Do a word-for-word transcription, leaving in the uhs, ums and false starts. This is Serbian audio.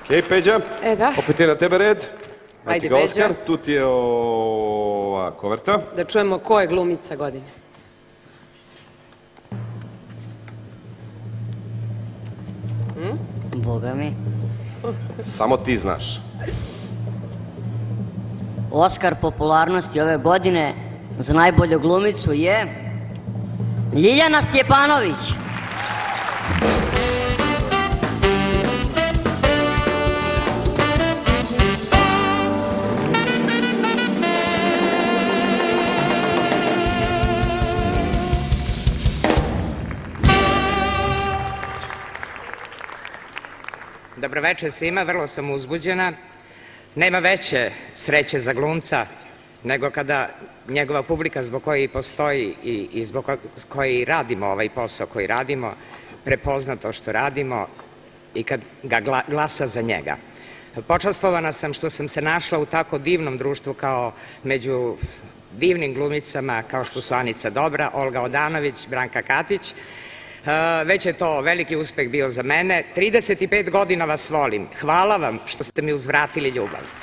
Okej, Peđa, E, da. opet je na tebe red. Ajde, Evo ti ga Oskar, Peđa. tu ti je ova koverta. Da čujemo ko je glumica godine. Boga mi. Samo ti znaš. Oskar popularnosti ove godine za najbolju glumicu je Ljiljana Stjepanović. Dobroveče svima, vrlo sam uzbuđena. Nema veće sreće za glumca nego kada njegova publika zbog koje i postoji i zbog koje radimo ovaj posao koji radimo, prepozna to što radimo i kad ga glasa za njega. Počastvovana sam što sam se našla u tako divnom društvu kao među divnim glumicama kao što su Anica Dobra, Olga Odanović, Branka Katić. Već je to veliki uspeh bio za mene. trideset pet godina vas volim. Hvala vam što ste mi uzvratili ljubav.